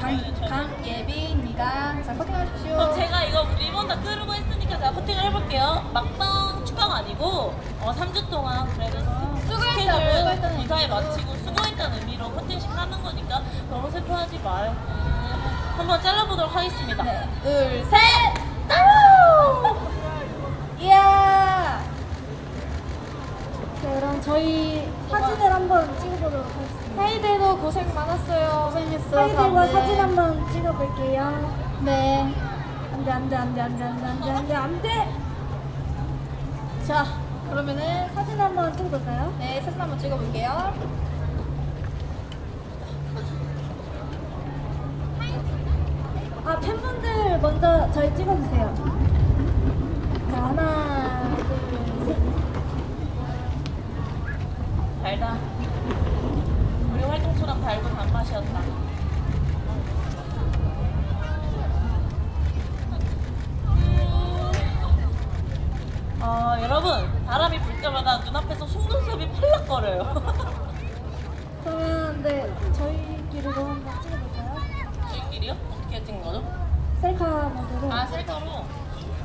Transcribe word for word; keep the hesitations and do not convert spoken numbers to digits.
강, 강예빈입니다. 자, 커팅하십시오. 그럼 제가 이거 리본 다 끄르고 했으니까 제가 커팅을 해볼게요. 막방 축하가 아니고 어, 삼 주 동안 그래도 수고했다고, 스케줄 수고했다는 무사히 의미로. 마치고 수고했다는 의미로 커팅식 하는 거니까 너무 슬퍼하지 말고 한번 잘라보도록 하겠습니다. 네, 둘, 셋! 따로! 이야! 네, 그럼 저희 사진을 한번 찍어보도록 하겠습니다. 하이데도 고생 많았어요. 고생했어. 하이들과 다음에. 사진 한번 찍어볼게요. 네. 안돼 안돼 안돼 안돼 안돼 안돼 안돼 안돼. 자, 그러면은 사진 한번 찍어볼까요? 네, 사진 한번 찍어볼게요. 아 팬분들 먼저 저희 찍어주세요. 자 하나 둘 셋. 달다. 우리 활동처럼 달고 단맛이었다. 어, 여러분 바람이 불 때마다 눈앞에서 속눈썹이 팔락거려요. 그러면 네 저희끼리도 한번 찍어볼까요? 저희끼리요? 어떻게 찍은 거죠? 셀카 모드로. 아 셀카로.